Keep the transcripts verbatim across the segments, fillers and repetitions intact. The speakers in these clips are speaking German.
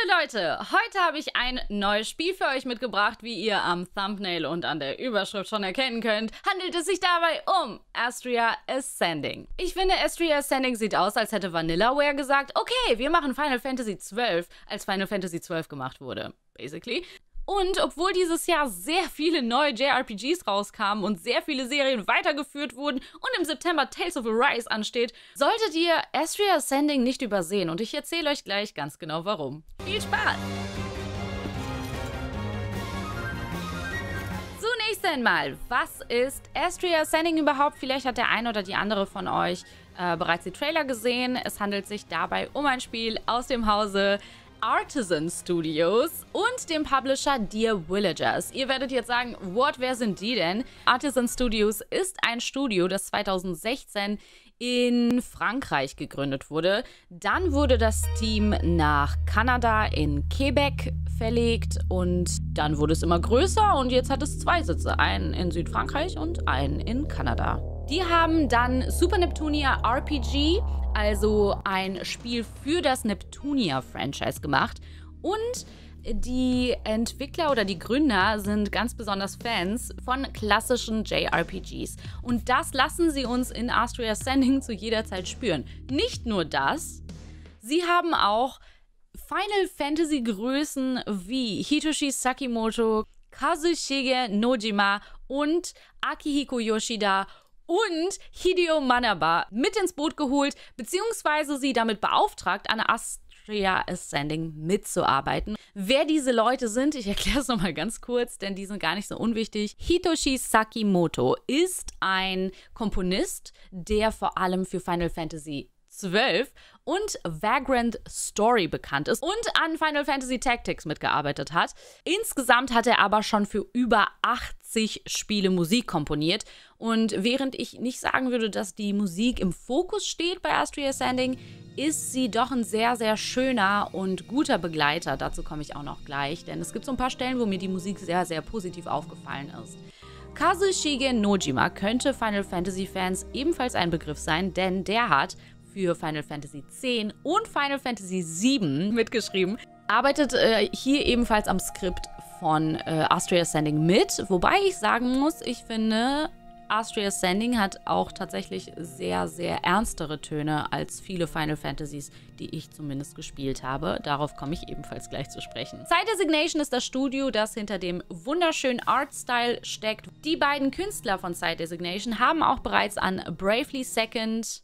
Hallo Leute, heute habe ich ein neues Spiel für euch mitgebracht. Wie ihr am Thumbnail und an der Überschrift schon erkennen könnt, handelt es sich dabei um Astria Ascending. Ich finde, Astria Ascending sieht aus, als hätte Vanillaware gesagt, okay, wir machen Final Fantasy zwölf, als Final Fantasy zwölf gemacht wurde, basically. Und obwohl dieses Jahr sehr viele neue J R P Gs rauskamen und sehr viele Serien weitergeführt wurden und im September Tales of Arise ansteht, solltet ihr Astria Ascending nicht übersehen und ich erzähle euch gleich ganz genau warum. Viel Spaß! Zunächst einmal, was ist Astria Ascending überhaupt? Vielleicht hat der eine oder die andere von euch äh, bereits die Trailer gesehen. Es handelt sich dabei um ein Spiel aus dem Hause Artisan Studios und dem Publisher Dear Villagers. Ihr werdet jetzt sagen, what, wer sind die denn? Artisan Studios ist ein Studio, das zweitausendsechzehn in Frankreich gegründet wurde. Dann wurde das Team nach Kanada in Quebec verlegt und dann wurde es immer größer und jetzt hat es zwei Sitze, einen in Südfrankreich und einen in Kanada. Die haben dann Super Neptunia R P G, also ein Spiel für das Neptunia-Franchise gemacht. Und die Entwickler oder die Gründer sind ganz besonders Fans von klassischen J R P Gs. Und das lassen sie uns in Astria Ascending zu jeder Zeit spüren. Nicht nur das, sie haben auch Final Fantasy Größen wie Hitoshi Sakimoto, Kazushige Nojima und Akihiko Yoshida und Hideo Manaba mit ins Boot geholt, beziehungsweise sie damit beauftragt, an Astria Ascending mitzuarbeiten. Wer diese Leute sind, ich erkläre es nochmal ganz kurz, denn die sind gar nicht so unwichtig. Hitoshi Sakimoto ist ein Komponist, der vor allem für Final Fantasy zwölf und Vagrant Story bekannt ist und an Final Fantasy Tactics mitgearbeitet hat. Insgesamt hat er aber schon für über achtzig Spiele Musik komponiert. Und während ich nicht sagen würde, dass die Musik im Fokus steht bei Astria Ascending, ist sie doch ein sehr, sehr schöner und guter Begleiter. Dazu komme ich auch noch gleich, denn es gibt so ein paar Stellen, wo mir die Musik sehr, sehr positiv aufgefallen ist. Kazushige Nojima könnte Final Fantasy Fans ebenfalls ein Begriff sein, denn der hat für Final Fantasy zehn und Final Fantasy sieben mitgeschrieben. Arbeitet äh, hier ebenfalls am Skript von äh, Astria Ascending mit. Wobei ich sagen muss, ich finde, Astria Ascending hat auch tatsächlich sehr, sehr ernstere Töne als viele Final Fantasies, die ich zumindest gespielt habe. Darauf komme ich ebenfalls gleich zu sprechen. Side Designation ist das Studio, das hinter dem wunderschönen Artstyle steckt. Die beiden Künstler von Side Designation haben auch bereits an Bravely Second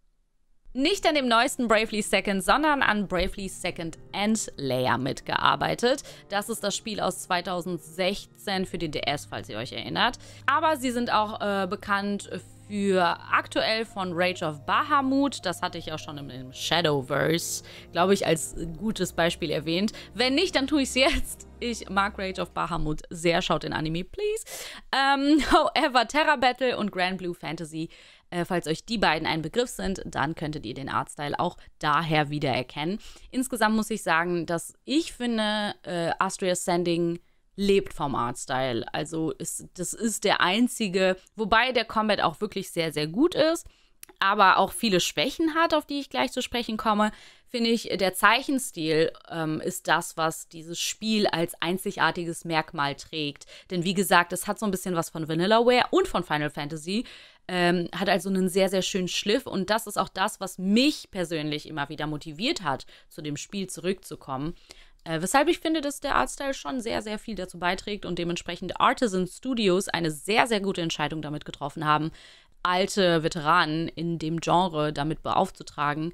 nicht an dem neuesten Bravely Second, sondern an Bravely Second Endlayer mitgearbeitet. Das ist das Spiel aus zweitausendsechzehn für den D S, falls ihr euch erinnert. Aber sie sind auch äh, bekannt für aktuell von Rage of Bahamut. Das hatte ich auch schon im, im Shadowverse, glaube ich, als gutes Beispiel erwähnt. Wenn nicht, dann tue ich es jetzt. Ich mag Rage of Bahamut sehr. Schaut den Anime, please. Ähm, however, Terra Battle und Grand Blue Fantasy, Äh, falls euch die beiden ein Begriff sind, dann könntet ihr den Artstyle auch daher wiedererkennen. Insgesamt muss ich sagen, dass ich finde, äh, Astria Ascending lebt vom Artstyle. Also ist, das ist der einzige, wobei der Combat auch wirklich sehr, sehr gut ist, aber auch viele Schwächen hat, auf die ich gleich zu sprechen komme, finde ich, der Zeichenstil ähm, ist das, was dieses Spiel als einzigartiges Merkmal trägt. Denn wie gesagt, es hat so ein bisschen was von Vanillaware und von Final Fantasy, ähm, hat also einen sehr, sehr schönen Schliff und das ist auch das, was mich persönlich immer wieder motiviert hat, zu dem Spiel zurückzukommen. Äh, weshalb ich finde, dass der Artstyle schon sehr, sehr viel dazu beiträgt und dementsprechend Artisan Studios eine sehr, sehr gute Entscheidung damit getroffen haben, alte Veteranen in dem Genre damit beaufzutragen,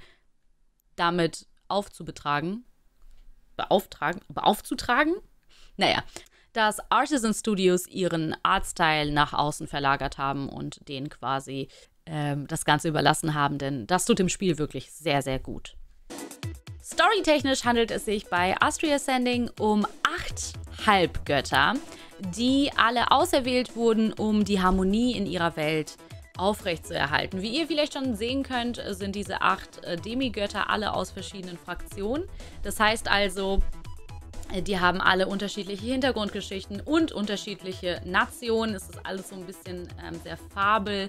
damit aufzubetragen, beauftragen, beaufzutragen? Naja, dass Artisan Studios ihren Artstyle nach außen verlagert haben und denen quasi ähm, das Ganze überlassen haben, denn das tut dem Spiel wirklich sehr, sehr gut. Storytechnisch handelt es sich bei Astria Ascending um acht Halbgötter, die alle auserwählt wurden, um die Harmonie in ihrer Welt aufrechtzuerhalten. Wie ihr vielleicht schon sehen könnt, sind diese acht äh, Demigötter alle aus verschiedenen Fraktionen. Das heißt also, die haben alle unterschiedliche Hintergrundgeschichten und unterschiedliche Nationen. Es ist alles so ein bisschen ähm, sehr fabel-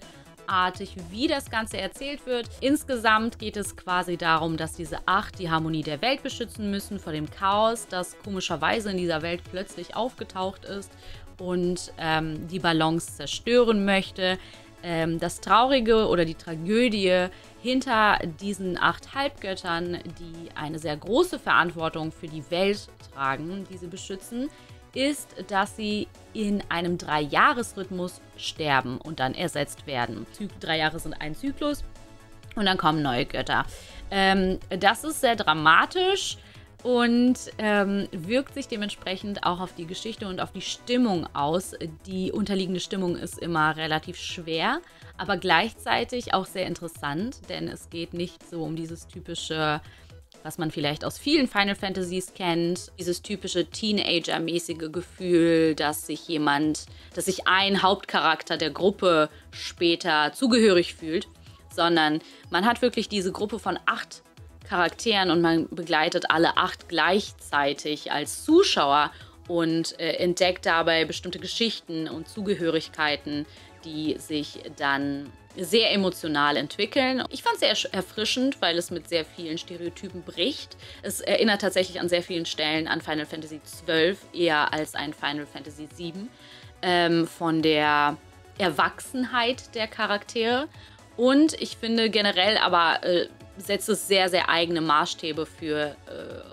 artig, wie das Ganze erzählt wird. Insgesamt geht es quasi darum, dass diese acht die Harmonie der Welt beschützen müssen vor dem Chaos, das komischerweise in dieser Welt plötzlich aufgetaucht ist und ähm, die Balance zerstören möchte. Ähm, das Traurige oder die Tragödie hinter diesen acht Halbgöttern, die eine sehr große Verantwortung für die Welt tragen, die sie beschützen, ist, dass sie in einem Drei-Jahres-Rhythmus sterben und dann ersetzt werden. Zy- drei Jahre sind ein Zyklus und dann kommen neue Götter. Ähm, das ist sehr dramatisch und ähm, wirkt sich dementsprechend auch auf die Geschichte und auf die Stimmung aus. Die unterliegende Stimmung ist immer relativ schwer, aber gleichzeitig auch sehr interessant, denn es geht nicht so um dieses typische, was man vielleicht aus vielen Final Fantasies kennt, dieses typische Teenager-mäßige Gefühl, dass sich jemand, dass sich ein Hauptcharakter der Gruppe später zugehörig fühlt, sondern man hat wirklich diese Gruppe von acht Charakteren und man begleitet alle acht gleichzeitig als Zuschauer und äh, entdeckt dabei bestimmte Geschichten und Zugehörigkeiten, die sich dann sehr emotional entwickeln. Ich fand es sehr erfrischend, weil es mit sehr vielen Stereotypen bricht. Es erinnert tatsächlich an sehr vielen Stellen an Final Fantasy zwölf, eher als ein Final Fantasy sieben, ähm, von der Erwachsenheit der Charaktere. Und ich finde generell aber äh, setzt es sehr, sehr eigene Maßstäbe für äh,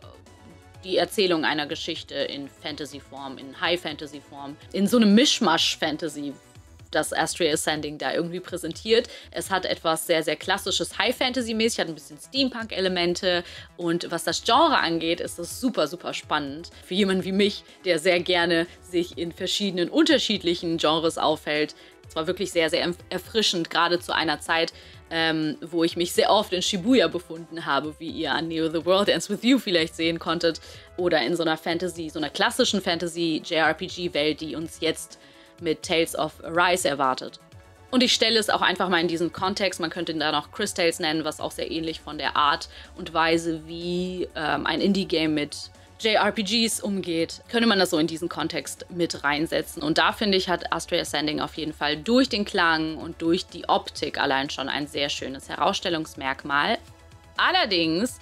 die Erzählung einer Geschichte in Fantasy-Form, in High-Fantasy-Form, in so einem Mischmasch-Fantasy, das Astria Ascending da irgendwie präsentiert. Es hat etwas sehr, sehr klassisches High-Fantasy-mäßig, hat ein bisschen Steampunk-Elemente und was das Genre angeht, ist es super, super spannend. Für jemanden wie mich, der sehr gerne sich in verschiedenen unterschiedlichen Genres aufhält. Es war wirklich sehr, sehr erfrischend, gerade zu einer Zeit, ähm, wo ich mich sehr oft in Shibuya befunden habe, wie ihr an Neo The World Ends With You vielleicht sehen konntet, oder in so einer Fantasy, so einer klassischen Fantasy-J R P G-Welt, die uns jetzt mit Tales of Arise erwartet. Und ich stelle es auch einfach mal in diesen Kontext, man könnte ihn da noch Chris Tales nennen, was auch sehr ähnlich von der Art und Weise, wie ähm, ein Indie-Game mit J R P Gs umgeht, könnte man das so in diesen Kontext mit reinsetzen. Und da, finde ich, hat Astria Ascending auf jeden Fall durch den Klang und durch die Optik allein schon ein sehr schönes Herausstellungsmerkmal. Allerdings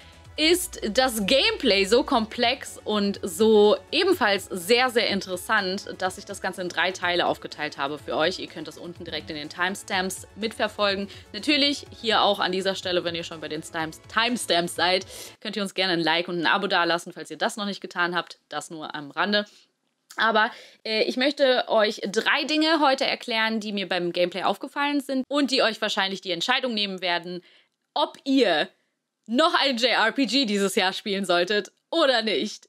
ist das Gameplay so komplex und so ebenfalls sehr, sehr interessant, dass ich das Ganze in drei Teile aufgeteilt habe für euch. Ihr könnt das unten direkt in den Timestamps mitverfolgen. Natürlich hier auch an dieser Stelle, wenn ihr schon bei den Timestamps seid, könnt ihr uns gerne ein Like und ein Abo dalassen, falls ihr das noch nicht getan habt. Das nur am Rande. Aber äh, ich möchte euch drei Dinge heute erklären, die mir beim Gameplay aufgefallen sind und die euch wahrscheinlich die Entscheidung nehmen werden, ob ihr noch ein J R P G dieses Jahr spielen solltet oder nicht.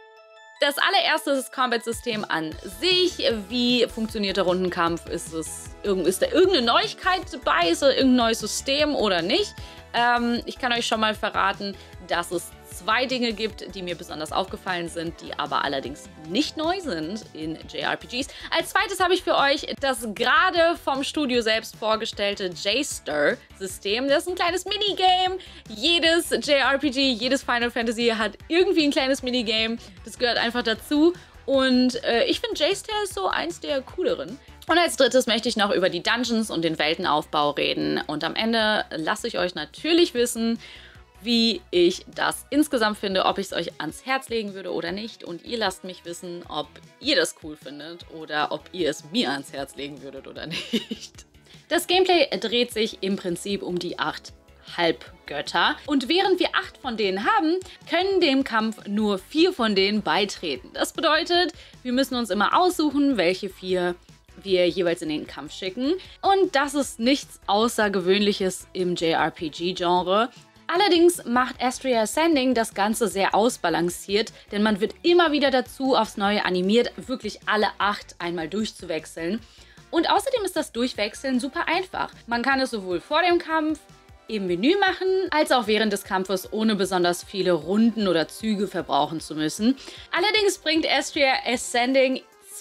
Das allererste ist das Combat-System an sich. Wie funktioniert der Rundenkampf? Ist, es, ist da irgendeine Neuigkeit dabei? Ist da irgendein neues System oder nicht? Ähm, ich kann euch schon mal verraten, dass es zwei Dinge gibt, die mir besonders aufgefallen sind, die aber allerdings nicht neu sind in J R P Gs. Als zweites habe ich für euch das gerade vom Studio selbst vorgestellte J-Star-System. Das ist ein kleines Minigame. Jedes J R P G, jedes Final Fantasy hat irgendwie ein kleines Minigame. Das gehört einfach dazu. Und äh, ich finde, J-Star ist so eins der cooleren. Und als drittes möchte ich noch über die Dungeons und den Weltenaufbau reden. Und am Ende lasse ich euch natürlich wissen, wie ich das insgesamt finde, ob ich es euch ans Herz legen würde oder nicht. Und ihr lasst mich wissen, ob ihr das cool findet oder ob ihr es mir ans Herz legen würdet oder nicht. Das Gameplay dreht sich im Prinzip um die acht Halbgötter. Und während wir acht von denen haben, können dem Kampf nur vier von denen beitreten. Das bedeutet, wir müssen uns immer aussuchen, welche vier wir jeweils in den Kampf schicken. Und das ist nichts Außergewöhnliches im J R P G-Genre. Allerdings macht Astria Ascending das Ganze sehr ausbalanciert, denn man wird immer wieder dazu aufs Neue animiert, wirklich alle acht einmal durchzuwechseln. Und außerdem ist das Durchwechseln super einfach. Man kann es sowohl vor dem Kampf im Menü machen, als auch während des Kampfes, ohne besonders viele Runden oder Züge verbrauchen zu müssen. Allerdings bringt Astria Ascending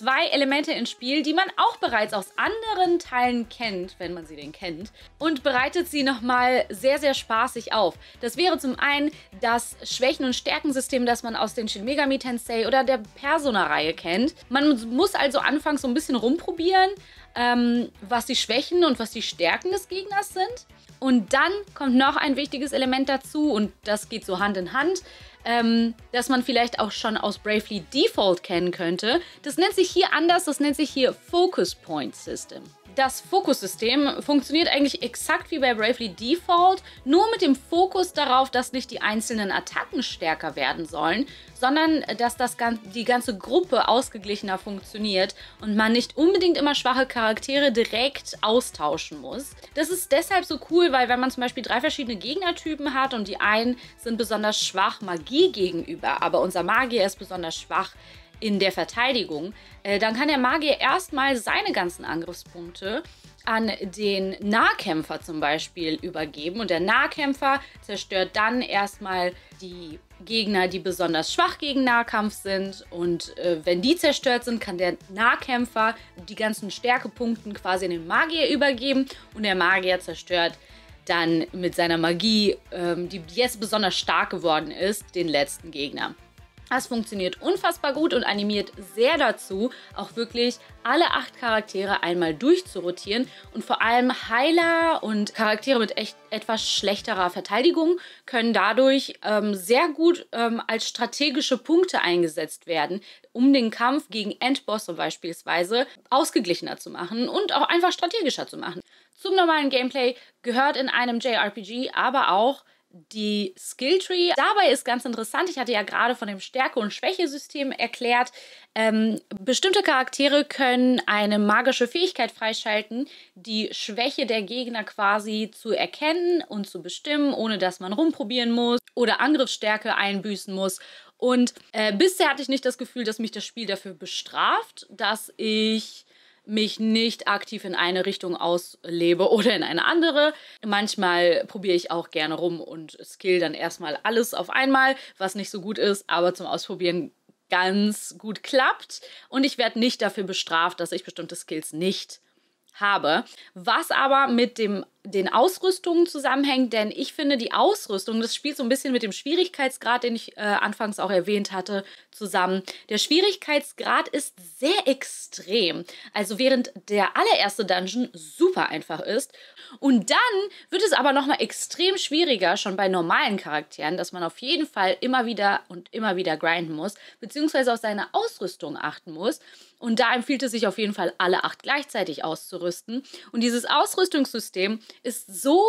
zwei Elemente ins Spiel, die man auch bereits aus anderen Teilen kennt, wenn man sie denn kennt, und bereitet sie nochmal sehr, sehr spaßig auf. Das wäre zum einen das Schwächen- und Stärkensystem, das man aus den Shin Megami Tensei oder der Persona-Reihe kennt. Man muss also anfangs so ein bisschen rumprobieren, ähm, was die Schwächen und was die Stärken des Gegners sind. Und dann kommt noch ein wichtiges Element dazu, und das geht so Hand in Hand, ähm, das man vielleicht auch schon aus Bravely Default kennen könnte. Das nennt sich hier anders, das nennt sich hier Focus Point System. Das Fokussystem funktioniert eigentlich exakt wie bei Bravely Default, nur mit dem Fokus darauf, dass nicht die einzelnen Attacken stärker werden sollen, sondern dass das, die ganze Gruppe ausgeglichener funktioniert und man nicht unbedingt immer schwache Charaktere direkt austauschen muss. Das ist deshalb so cool, weil wenn man zum Beispiel drei verschiedene Gegnertypen hat und die einen sind besonders schwach Magie gegenüber, aber unser Magier ist besonders schwach in der Verteidigung, äh, dann kann der Magier erstmal seine ganzen Angriffspunkte an den Nahkämpfer zum Beispiel übergeben. Und der Nahkämpfer zerstört dann erstmal die Gegner, die besonders schwach gegen Nahkampf sind. Und äh, wenn die zerstört sind, kann der Nahkämpfer die ganzen Stärkepunkten quasi an den Magier übergeben. Und der Magier zerstört dann mit seiner Magie, ähm, die jetzt besonders stark geworden ist, den letzten Gegner. Das funktioniert unfassbar gut und animiert sehr dazu, auch wirklich alle acht Charaktere einmal durchzurotieren. Und vor allem Heiler und Charaktere mit echt etwas schlechterer Verteidigung können dadurch ähm, sehr gut ähm, als strategische Punkte eingesetzt werden, um den Kampf gegen Endbosse beispielsweise ausgeglichener zu machen und auch einfach strategischer zu machen. Zum normalen Gameplay gehört in einem J R P G aber auch die Skilltree. Dabei ist ganz interessant, ich hatte ja gerade von dem Stärke- und Schwächesystem erklärt, ähm, bestimmte Charaktere können eine magische Fähigkeit freischalten, die Schwäche der Gegner quasi zu erkennen und zu bestimmen, ohne dass man rumprobieren muss oder Angriffsstärke einbüßen muss. Und äh, bisher hatte ich nicht das Gefühl, dass mich das Spiel dafür bestraft, dass ich mich nicht aktiv in eine Richtung auslebe oder in eine andere. Manchmal probiere ich auch gerne rum und skill dann erstmal alles auf einmal, was nicht so gut ist, aber zum Ausprobieren ganz gut klappt. Und ich werde nicht dafür bestraft, dass ich bestimmte Skills nicht habe. Was aber mit dem, den Ausrüstungen zusammenhängt, denn ich finde die Ausrüstung, das spielt so ein bisschen mit dem Schwierigkeitsgrad, den ich äh, anfangs auch erwähnt hatte, zusammen. Der Schwierigkeitsgrad ist sehr extrem. Also während der allererste Dungeon super einfach ist und dann wird es aber nochmal extrem schwieriger, schon bei normalen Charakteren, dass man auf jeden Fall immer wieder und immer wieder grinden muss, beziehungsweise auf seine Ausrüstung achten muss. Und da empfiehlt es sich auf jeden Fall, alle acht gleichzeitig auszurüsten. Und dieses Ausrüstungssystem ist so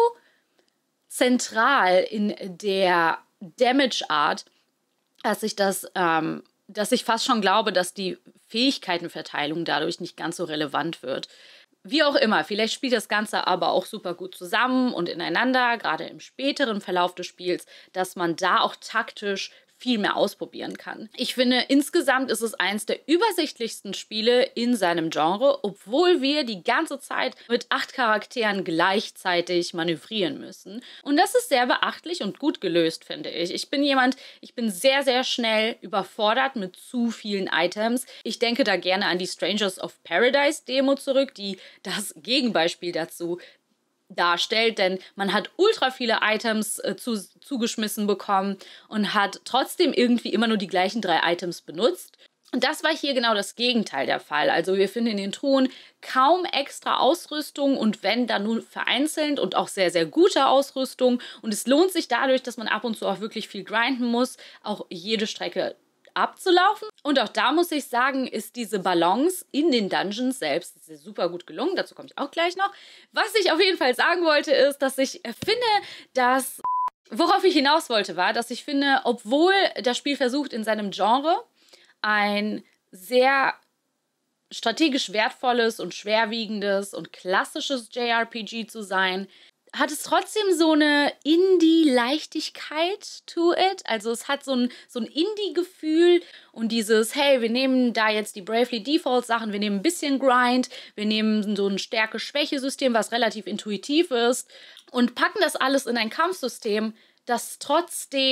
zentral in der Damage-Art, dass ich das, ähm, dass ich fast schon glaube, dass die Fähigkeitenverteilung dadurch nicht ganz so relevant wird. Wie auch immer, vielleicht spielt das Ganze aber auch super gut zusammen und ineinander, gerade im späteren Verlauf des Spiels, dass man da auch taktisch viel mehr ausprobieren kann. Ich finde, insgesamt ist es eins der übersichtlichsten Spiele in seinem Genre, obwohl wir die ganze Zeit mit acht Charakteren gleichzeitig manövrieren müssen. Und das ist sehr beachtlich und gut gelöst, finde ich. Ich bin jemand, ich bin sehr, sehr schnell überfordert mit zu vielen Items. Ich denke da gerne an die Strangers of Paradise Demo zurück, die das Gegenbeispiel dazu darstellt, denn man hat ultra viele Items äh, zu, zugeschmissen bekommen und hat trotzdem irgendwie immer nur die gleichen drei Items benutzt. Und das war hier genau das Gegenteil der Fall. Also wir finden in den Truhen kaum extra Ausrüstung und wenn, dann nur vereinzelt und auch sehr, sehr gute Ausrüstung. Und es lohnt sich dadurch, dass man ab und zu auch wirklich viel grinden muss, auch jede Strecke abzulaufen. Und auch da muss ich sagen, ist diese Balance in den Dungeons selbst super gut gelungen. Dazu komme ich auch gleich noch. Was ich auf jeden Fall sagen wollte, ist, dass ich finde, dass, worauf ich hinaus wollte, war, dass ich finde, obwohl das Spiel versucht, in seinem Genre ein sehr strategisch wertvolles und schwerwiegendes und klassisches J R P G zu sein, hat es trotzdem so eine Indie-Leichtigkeit to it. Also es hat so ein, so ein Indie-Gefühl und dieses, hey, wir nehmen da jetzt die Bravely Default-Sachen, wir nehmen ein bisschen Grind, wir nehmen so ein Stärke-Schwäche-System, was relativ intuitiv ist und packen das alles in ein Kampfsystem, das trotzdem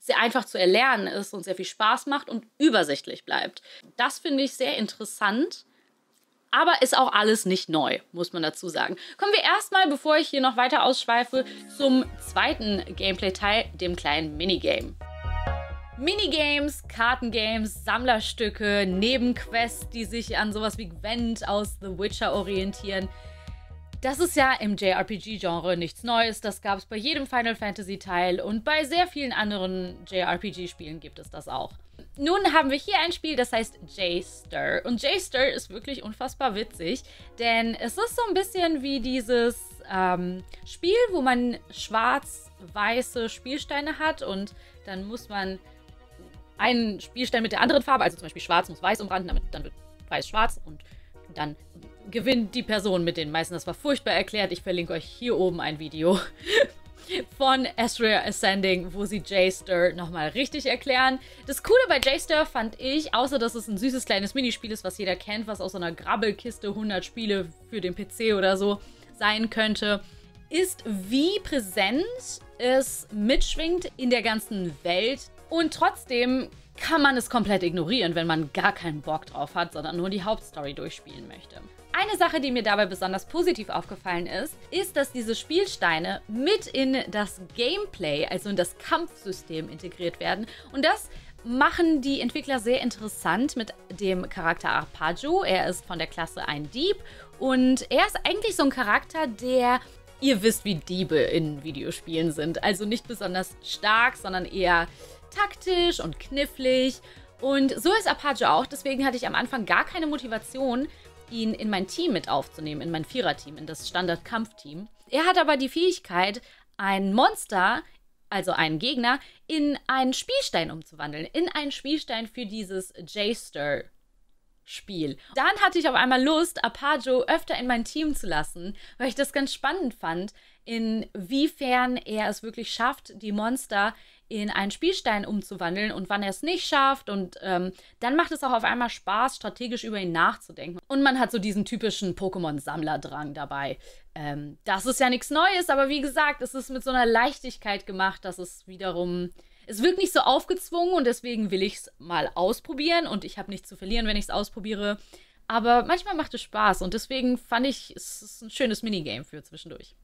sehr einfach zu erlernen ist und sehr viel Spaß macht und übersichtlich bleibt. Das finde ich sehr interessant, aber ist auch alles nicht neu, muss man dazu sagen. Kommen wir erstmal, bevor ich hier noch weiter ausschweife, zum zweiten Gameplay-Teil, dem kleinen Minigame. Minigames, Kartengames, Sammlerstücke, Nebenquests, die sich an sowas wie Gwent aus The Witcher orientieren. Das ist ja im J R P G-Genre nichts Neues, das gab es bei jedem Final Fantasy-Teil und bei sehr vielen anderen J R P G-Spielen gibt es das auch. Nun haben wir hier ein Spiel, das heißt J-Stir. Und J-Stir ist wirklich unfassbar witzig, denn es ist so ein bisschen wie dieses ähm, Spiel, wo man schwarz-weiße Spielsteine hat und dann muss man einen Spielstein mit der anderen Farbe, also zum Beispiel schwarz muss weiß umranden, damit dann wird weiß schwarz und dann gewinnt die Person mit den meisten. Das war furchtbar erklärt. Ich verlinke euch hier oben ein Video von Astria Ascending, wo sie J-Stir nochmal richtig erklären. Das Coole bei J-Stir fand ich, außer dass es ein süßes kleines Minispiel ist, was jeder kennt, was aus so einer Grabbelkiste hundert Spiele für den P C oder so sein könnte, ist, wie präsent es mitschwingt in der ganzen Welt. Und trotzdem kann man es komplett ignorieren, wenn man gar keinen Bock drauf hat, sondern nur die Hauptstory durchspielen möchte. Eine Sache, die mir dabei besonders positiv aufgefallen ist, ist, dass diese Spielsteine mit in das Gameplay, also in das Kampfsystem integriert werden. Und das machen die Entwickler sehr interessant mit dem Charakter Arpeggio. Er ist von der Klasse ein Dieb und er ist eigentlich so ein Charakter, der... Ihr wisst, wie Diebe in Videospielen sind. Also nicht besonders stark, sondern eher taktisch und knifflig. Und so ist Arpeggio auch. Deswegen hatte ich am Anfang gar keine Motivation, ihn in mein Team mit aufzunehmen, in mein Viererteam, in das Standard-Kampfteam. Er hat aber die Fähigkeit, ein Monster, also einen Gegner, in einen Spielstein umzuwandeln. In einen Spielstein für dieses J-Stir Spiel. Dann hatte ich auf einmal Lust, Arpeggio öfter in mein Team zu lassen, weil ich das ganz spannend fand, inwiefern er es wirklich schafft, die Monster in einen Spielstein umzuwandeln und wann er es nicht schafft. Und ähm, dann macht es auch auf einmal Spaß, strategisch über ihn nachzudenken. Und man hat so diesen typischen Pokémon-Sammlerdrang dabei. Ähm, das ist ja nichts Neues, aber wie gesagt, es ist mit so einer Leichtigkeit gemacht, dass es wiederum... Es wirkt nicht so aufgezwungen und deswegen will ich es mal ausprobieren und ich habe nichts zu verlieren, wenn ich es ausprobiere. Aber manchmal macht es Spaß und deswegen fand ich, es ist ein schönes Minigame für zwischendurch.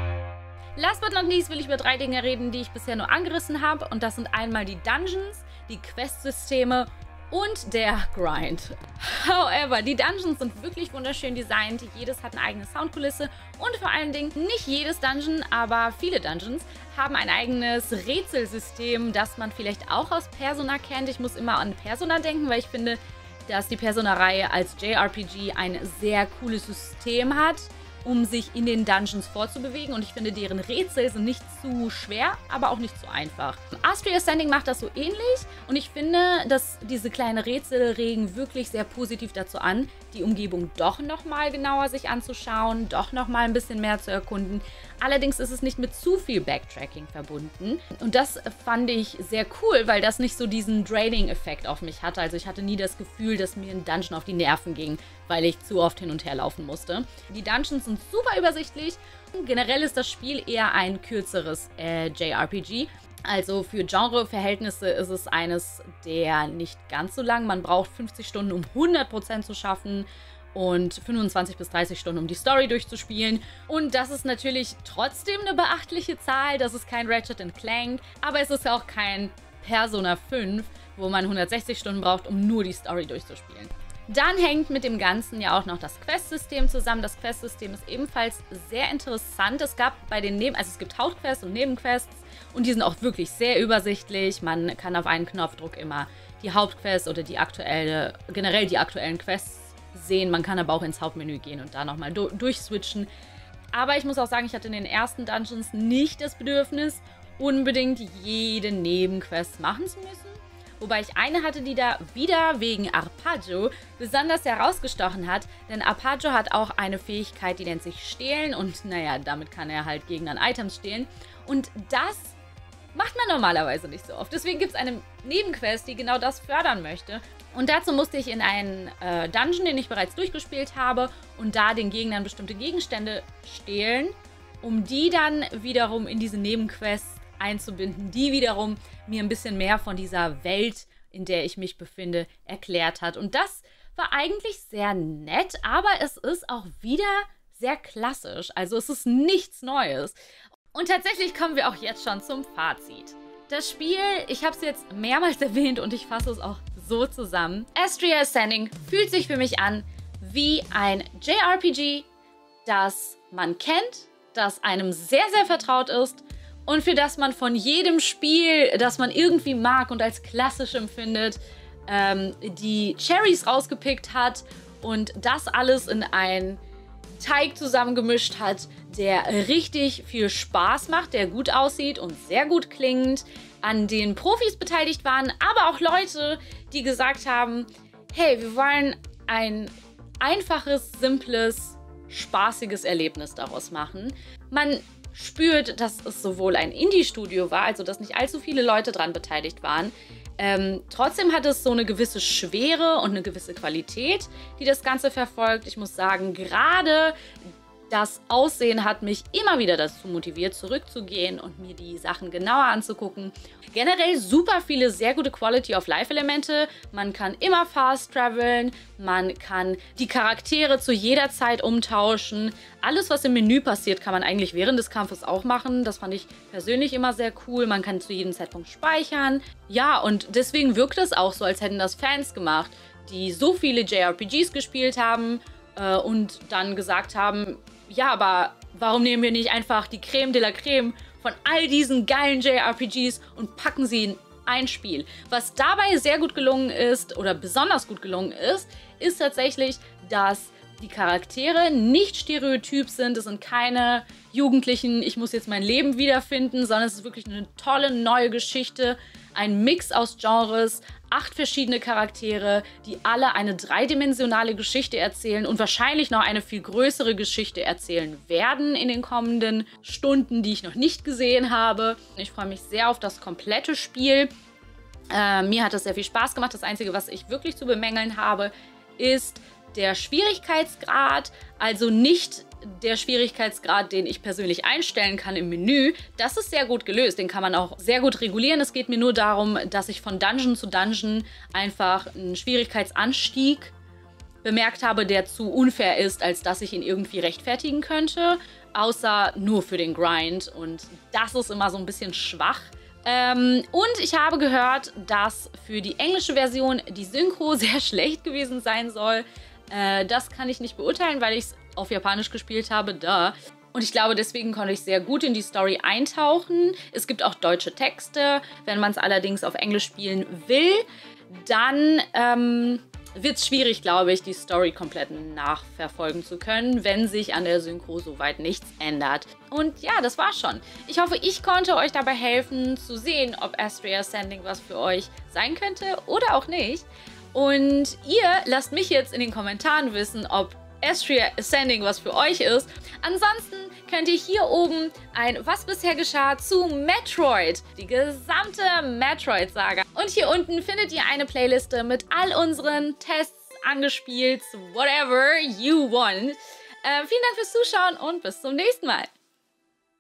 Last but not least will ich über drei Dinge reden, die ich bisher nur angerissen habe. Und das sind einmal die Dungeons, die Quest-Systeme und der Grind. However, die Dungeons sind wirklich wunderschön designt. Jedes hat eine eigene Soundkulisse und vor allen Dingen nicht jedes Dungeon, aber viele Dungeons haben ein eigenes Rätselsystem, das man vielleicht auch aus Persona kennt. Ich muss immer an Persona denken, weil ich finde, dass die Persona-Reihe als J R P G ein sehr cooles System hat, um sich in den Dungeons vorzubewegen. Und ich finde, deren Rätsel sind nicht zu schwer, aber auch nicht zu einfach. Astria Ascending macht das so ähnlich. Und ich finde, dass diese kleinen Rätsel regen wirklich sehr positiv dazu an, die Umgebung doch nochmal genauer sich anzuschauen, doch nochmal ein bisschen mehr zu erkunden. Allerdings ist es nicht mit zu viel Backtracking verbunden. Und das fand ich sehr cool, weil das nicht so diesen Draining-Effekt auf mich hatte. Also ich hatte nie das Gefühl, dass mir ein Dungeon auf die Nerven ging, weil ich zu oft hin und her laufen musste. Die Dungeons sind super übersichtlich. Generell ist das Spiel eher ein kürzeres äh, J R P G. Also für Genre-Verhältnisse ist es eines der nicht ganz so lang. Man braucht fünfzig Stunden, um hundert Prozent zu schaffen und fünfundzwanzig bis dreißig Stunden, um die Story durchzuspielen. Und das ist natürlich trotzdem eine beachtliche Zahl. Das ist kein Ratchet and Clank, aber es ist auch kein Persona fünf, wo man hundertsechzig Stunden braucht, um nur die Story durchzuspielen. Dann hängt mit dem Ganzen ja auch noch das Quest-System zusammen. Das Quest-System ist ebenfalls sehr interessant. Es gab bei den Neben... Also es gibt Hauptquests und Nebenquests und die sind auch wirklich sehr übersichtlich. Man kann auf einen Knopfdruck immer die Hauptquest oder die aktuelle, generell die aktuellen Quests sehen. Man kann aber auch ins Hauptmenü gehen und da nochmal du durchswitchen. Aber ich muss auch sagen, ich hatte in den ersten Dungeons nicht das Bedürfnis, unbedingt jede Nebenquest machen zu müssen. Wobei ich eine hatte, die da wieder wegen Arpeggio besonders herausgestochen hat. Denn Arpeggio hat auch eine Fähigkeit, die nennt sich Stehlen. Und naja, damit kann er halt Gegnern Items stehlen. Und das macht man normalerweise nicht so oft. Deswegen gibt es eine Nebenquest, die genau das fördern möchte. Und dazu musste ich in einen äh, Dungeon, den ich bereits durchgespielt habe, und da den Gegnern bestimmte Gegenstände stehlen, um die dann wiederum in diese Nebenquest einzubinden, die wiederum mir ein bisschen mehr von dieser Welt, in der ich mich befinde, erklärt hat. Und das war eigentlich sehr nett, aber es ist auch wieder sehr klassisch. Also es ist nichts Neues. Und tatsächlich kommen wir auch jetzt schon zum Fazit. Das Spiel, ich habe es jetzt mehrmals erwähnt und ich fasse es auch so zusammen. Astria Ascending fühlt sich für mich an wie ein J R P G, das man kennt, das einem sehr, sehr vertraut ist und für das man von jedem Spiel, das man irgendwie mag und als klassisch empfindet, ähm, die Cherries rausgepickt hat und das alles in einen Teig zusammengemischt hat, der richtig viel Spaß macht, der gut aussieht und sehr gut klingt, an den Profis beteiligt waren, aber auch Leute, die gesagt haben, hey, wir wollen ein einfaches, simples, spaßiges Erlebnis daraus machen. Man spürt, dass es sowohl ein Indie-Studio war, also dass nicht allzu viele Leute dran beteiligt waren. Ähm, trotzdem hat es so eine gewisse Schwere und eine gewisse Qualität, die das Ganze verfolgt. Ich muss sagen, gerade das Aussehen hat mich immer wieder dazu motiviert, zurückzugehen und mir die Sachen genauer anzugucken. Generell super viele sehr gute Quality-of-Life-Elemente. Man kann immer fast traveln, man kann die Charaktere zu jeder Zeit umtauschen. Alles, was im Menü passiert, kann man eigentlich während des Kampfes auch machen. Das fand ich persönlich immer sehr cool. Man kann zu jedem Zeitpunkt speichern. Ja, und deswegen wirkt es auch so, als hätten das Fans gemacht, die so viele J R P Gs gespielt haben äh, und dann gesagt haben, ja, aber warum nehmen wir nicht einfach die Creme de la Creme von all diesen geilen J R P Gs und packen sie in ein Spiel? Was dabei sehr gut gelungen ist, oder besonders gut gelungen ist, ist tatsächlich, dass die Charaktere nicht stereotyp sind. Es sind keine Jugendlichen, ich muss jetzt mein Leben wiederfinden, sondern es ist wirklich eine tolle neue Geschichte. Ein Mix aus Genres, acht verschiedene Charaktere, die alle eine dreidimensionale Geschichte erzählen und wahrscheinlich noch eine viel größere Geschichte erzählen werden in den kommenden Stunden, die ich noch nicht gesehen habe. Ich freue mich sehr auf das komplette Spiel. Äh, mir hat es sehr viel Spaß gemacht. Das Einzige, was ich wirklich zu bemängeln habe, ist der Schwierigkeitsgrad, also nicht der Schwierigkeitsgrad, den ich persönlich einstellen kann im Menü. Das ist sehr gut gelöst, den kann man auch sehr gut regulieren. Es geht mir nur darum, dass ich von Dungeon zu Dungeon einfach einen Schwierigkeitsanstieg bemerkt habe, der zu unfair ist, als dass ich ihn irgendwie rechtfertigen könnte, außer nur für den Grind, und das ist immer so ein bisschen schwach. Ähm, und ich habe gehört, dass für die englische Version die Synchro sehr schlecht gewesen sein soll. Äh, das kann ich nicht beurteilen, weil ich es auf Japanisch gespielt habe, da. Und ich glaube, deswegen konnte ich sehr gut in die Story eintauchen. Es gibt auch deutsche Texte. Wenn man es allerdings auf Englisch spielen will, dann ähm, wird es schwierig, glaube ich, die Story komplett nachverfolgen zu können, wenn sich an der Synchro soweit nichts ändert. Und ja, das war's schon. Ich hoffe, ich konnte euch dabei helfen, zu sehen, ob Astria Ascending was für euch sein könnte oder auch nicht. Und ihr lasst mich jetzt in den Kommentaren wissen, ob Astria Ascending was für euch ist. Ansonsten könnt ihr hier oben ein Was bisher geschah zu Metroid, die gesamte Metroid-Saga. Und hier unten findet ihr eine Playliste mit all unseren Tests angespielt, whatever you want. Äh, vielen Dank fürs Zuschauen und bis zum nächsten Mal.